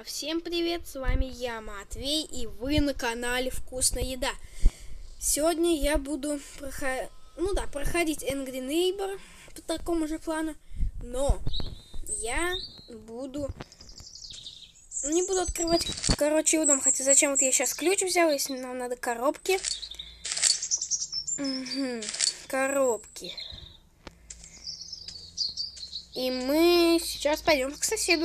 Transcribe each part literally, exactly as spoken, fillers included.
А всем привет, с вами я, Матвей, и вы на канале Вкусная Еда. Сегодня я буду проходить, ну да, проходить Angry Neighbor по такому же плану, но я буду, не буду открывать, короче, его дом, хотя зачем вот я сейчас ключ взял, если нам надо коробки. Угу, коробки. И мы сейчас пойдем к соседу.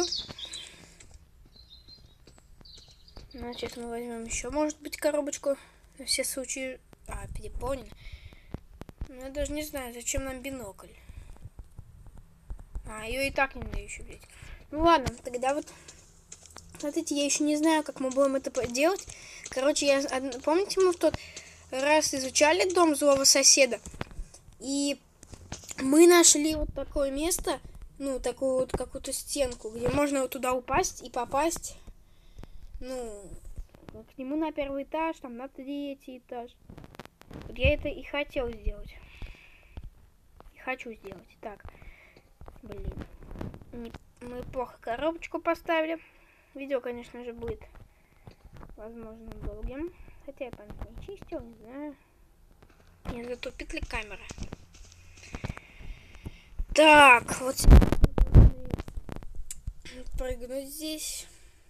Значит, мы возьмем еще, может быть, коробочку на все случаи. А, переполнен. Ну, я даже не знаю, зачем нам бинокль. А, ее и так не надо еще взять. Ну ладно, тогда вот. Смотрите, я еще не знаю, как мы будем это делать. Короче, я помните, мы в тот раз изучали дом злого соседа. И мы нашли вот такое место, ну, такую вот какую-то стенку, где можно вот туда упасть и попасть. Ну, к нему на первый этаж, там на третий этаж. Вот я это и хотел сделать. И хочу сделать. Так, блин. Не, мы плохо коробочку поставили. Видео, конечно же, будет, возможно, долгим. Хотя я память не чистил, не знаю. Не затупит ли камера. Так, вот прыгнуть здесь.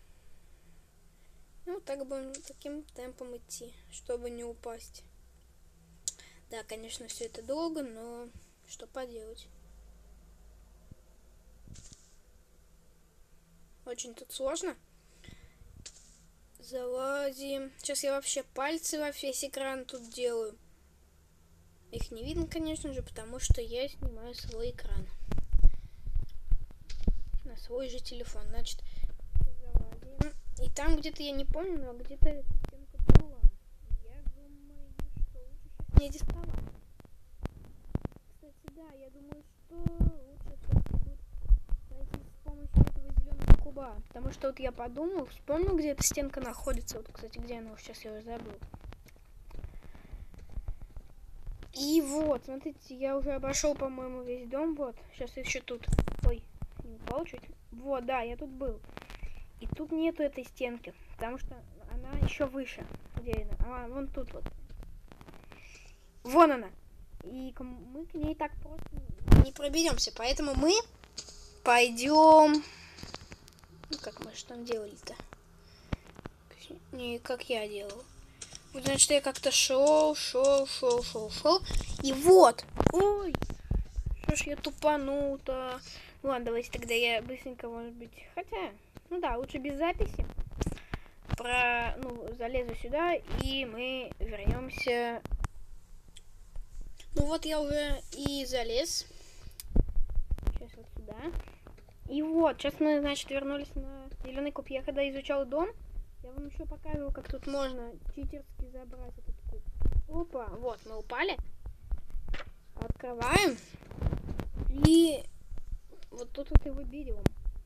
Ну, так будем таким темпом идти, чтобы не упасть. Да, конечно, все это долго, но что поделать. Очень тут сложно. Залазим. Сейчас я вообще пальцы во весь экран тут делаю. Их не видно, конечно же, потому что я снимаю свой экран. На свой же телефон. Значит, залазим. И там где-то, я не помню, но где-то эта стенка была. Я думаю, что лучше сейчас не рисковать. Кстати, да, я думаю, что лучше все-таки будет пройти с помощью этого зеленого куба. Потому что вот я подумал, вспомнил, где эта стенка находится. Вот, кстати, где она, сейчас я уже забыл. И вот, смотрите, я уже обошел, по-моему, весь дом. Вот, сейчас еще тут. Ой, не упал чуть. Вот, да, я тут был. И тут нету этой стенки, потому что она еще выше. Где она? А, вон тут вот. Вон она. И мы к ней так просто не проберемся. Поэтому мы пойдем. Ну, как мы что там делали-то? Не как я делал. Вот, значит, я как-то шел, шел, шел, шел, шел. И вот. Ой. Что ж я тупанул-то. Ладно, давайте тогда я быстренько, может быть. Хотя. Ну да, лучше без записи. Про, ну, залезу сюда, и мы вернемся. Ну вот я уже и залез. Сейчас вот сюда. И вот, сейчас мы, значит, вернулись на зеленый куб. Я когда изучал дом, я вам еще показывал, как тут можно читерски забрать этот куб. Опа, вот, мы упали. Открываем. И вот тут вот его берем.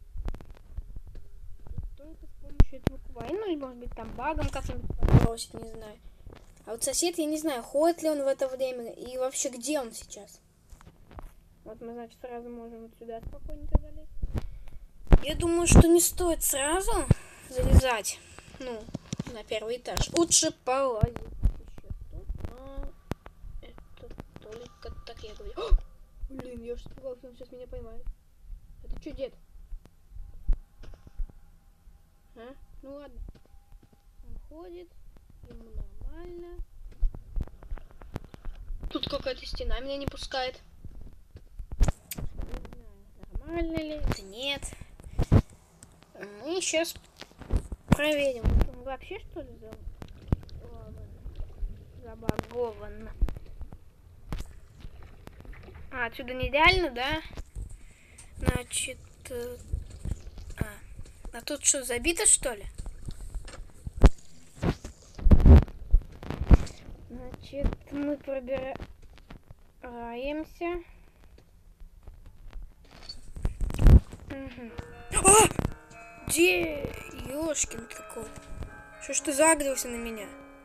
Только с помощью этого куба. Ну, или, может быть, там багом как-нибудь подбросить, не знаю. А вот сосед, я не знаю, ходит ли он в это время, и вообще, где он сейчас. Вот мы, значит, сразу можем вот сюда спокойненько залезть. Я думаю, что не стоит сразу залезать, ну, на первый этаж. Лучше полазить еще тут, но это только так я говорю. О! Блин, я уж испугался, он сейчас меня поймает. Это что, дед? А? Ну ладно. Он ходит, ему нормально. Тут какая-то стена меня не пускает. Не знаю, нормально ли. Да нет. Мы сейчас проверим. Он вообще что ли забагован? А, отсюда нереально, да? Значит... А тут что, забито, что ли? Значит, мы пробираемся. Угу. А! Где? Ёшкин такой. Что ж ты загрелся на меня?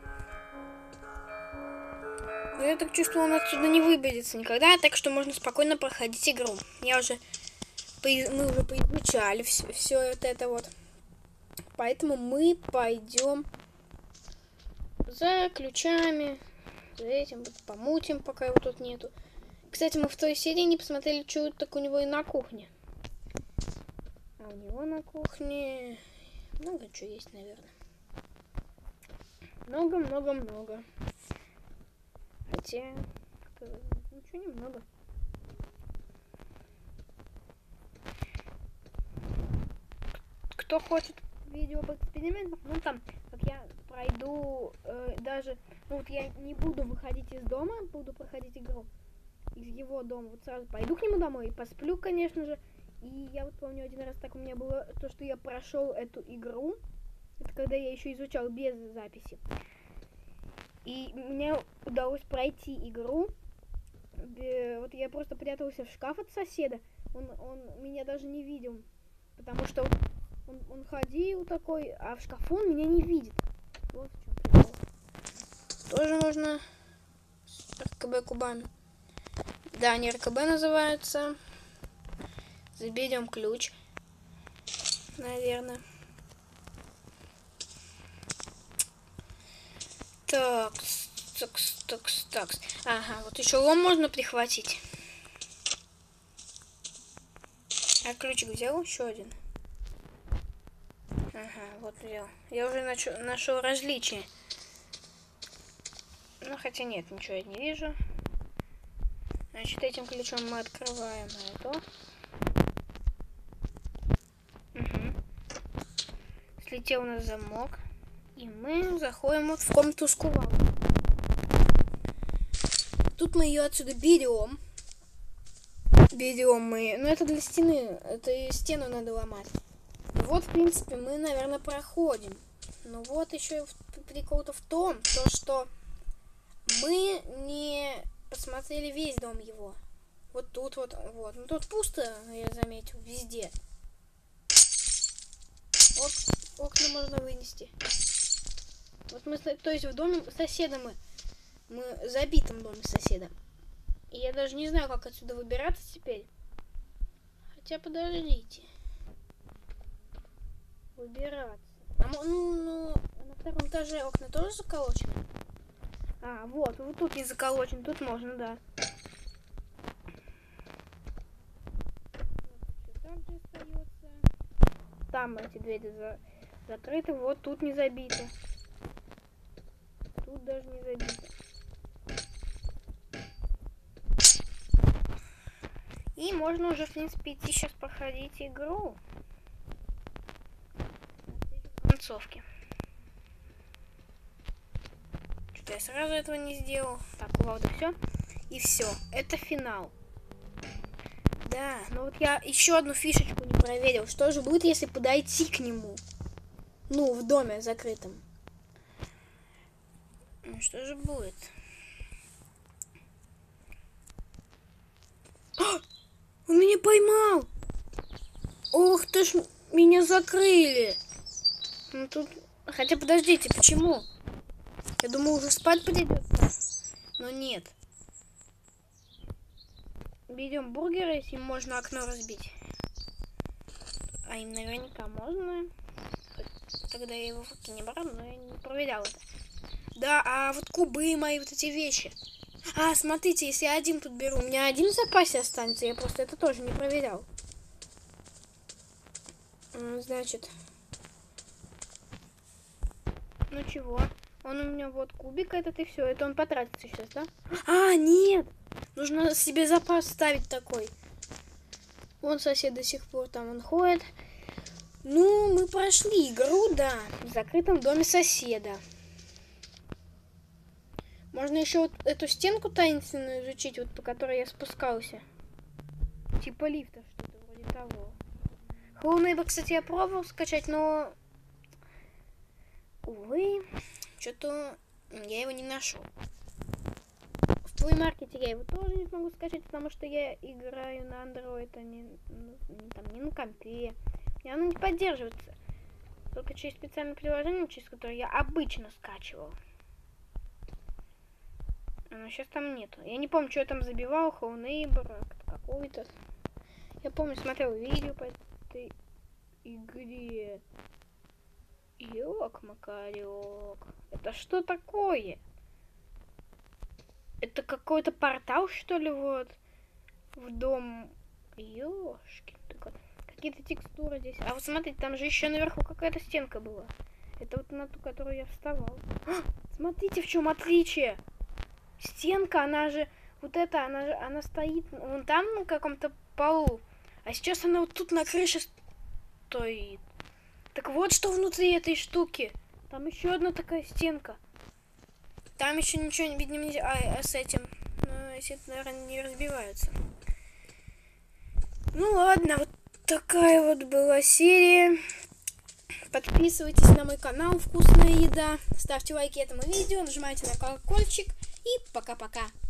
Я так чувствую, он отсюда не выберется никогда, так что можно спокойно проходить игру. Я уже... Мы уже поизучали все, все вот это вот. Поэтому мы пойдем за ключами, за этим вот помутим, пока его тут нету. Кстати, мы в той серии не посмотрели, что так у него и на кухне. А у него на кухне много чего есть, наверное. Много-много-много. Хотя, ничего немного. Кто хочет видео об экспериментах, ну там, как я пройду, э, даже, ну вот я не буду выходить из дома, буду проходить игру из его дома, вот сразу пойду к нему домой и посплю, конечно же. И я вот помню, один раз так у меня было то, что я прошел эту игру, это когда я еще изучал без записи, и мне удалось пройти игру. Вот я просто прятался в шкаф от соседа, он, он меня даже не видел, потому что Он, он ходил такой, а в шкафу он меня не видит. Вот в чем прикол. Тоже нужно РКБ кубами. Да, они РКБ называются. Заберем ключ. Наверное. Так, такс, такс, такс. Ага, вот еще лом можно прихватить. А ключик взял? Еще один. Ага, вот взял. Я уже нач- нашел различия. Ну, хотя нет, ничего я не вижу. Значит, этим ключом мы открываем это. Угу. Слетел у нас замок. И мы заходим вот в комнату с кувалдой. Тут мы ее отсюда берем. Берем мы. Ну, это для стены. Это и стену надо ломать. Вот, в принципе, мы, наверное, проходим. Но вот еще прикол-то в том, то, что мы не посмотрели весь дом его. Вот тут вот, вот. Ну, тут пусто, я заметил, везде. Вот окна можно вынести. Вот мы, то есть в доме соседа мы, мы в забитом доме соседа. И я даже не знаю, как отсюда выбираться теперь. Хотя, подождите. Выбираться. А, ну, ну, на втором этаже окна тоже заколочены? А, вот, вот тут не заколочен, тут можно, да. Вот, так же остается. Там эти двери за... закрыты, вот тут не забито. Тут даже не забито. И можно уже, в принципе, идти сейчас проходить игру. Концовки. Что-то я сразу этого не сделал. Так, кувалда, все. И все. Это финал. Да, но вот я еще одну фишечку не проверил. Что же будет, если подойти к нему? Ну, в доме закрытом. Ну, что же будет? А! Он меня поймал! Ох ты ж, меня закрыли! Ну тут... Хотя подождите, почему? Я думаю, уже спать придется. Но нет. Берем бургеры, если можно окно разбить. А им наверняка можно. Тогда я его факи не брал, но я не проверял это. Да, а вот кубы мои, вот эти вещи. А, смотрите, если я один тут беру, у меня один в запасе останется. Я просто это тоже не проверял. Значит... Ну чего? Он у меня вот кубик этот и все. Это он потратится сейчас, да? А, нет! Нужно себе запас ставить такой. Вон сосед до сих пор там он ходит. Ну, мы прошли игру, да. В закрытом доме соседа. Можно еще вот эту стенку таинственную изучить, вот по которой я спускался. Типа лифта, что-то вроде того. Hello Neighbor, кстати, я пробовал скачать, но... Увы, что-то я его не нашел. В Play Market я его тоже не смогу скачать, потому что я играю на Android, а не, не, там, не на компе. И оно не поддерживается. Только через специальное приложение, через которое я обычно скачивал. Но сейчас там нету. Я не помню, что я там забивал, Hello Neighbor какой-то. Я помню, смотрел видео по этой игре. Ёк-макарёк. Это что такое? Это какой-то портал, что ли, вот? В дом. Ёшкин. Какие-то текстуры здесь. А вот смотрите, там же еще наверху какая-то стенка была. Это вот на ту, которую я вставал. А, смотрите, в чем отличие. Стенка, она же... Вот эта, она же... Она стоит вон там на каком-то полу. А сейчас она вот тут на крыше стоит. Так вот, что внутри этой штуки. Там еще одна такая стенка. Там еще ничего не видно нельзя. А, а с этим... Ну, эти, наверное, не разбиваются. Ну ладно, вот такая вот была серия. Подписывайтесь на мой канал «Вкусная еда». Ставьте лайки этому видео, нажимайте на колокольчик. И пока-пока.